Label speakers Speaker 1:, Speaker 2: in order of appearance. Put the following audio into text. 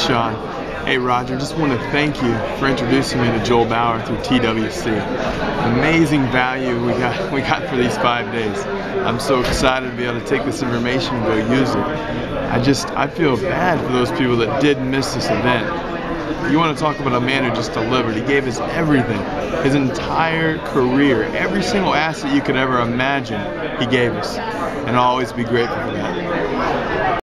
Speaker 1: Sean. Hey Roger, just want to thank you for introducing me to Joel Bauer through TWC. Amazing value we got for these 5 days. I'm so excited to be able to take this information and go use it. I feel bad for those people that did miss this event. You want to talk about a man who just delivered. He gave us everything, his entire career, every single asset you could ever imagine he gave us. And I'll always be grateful for that.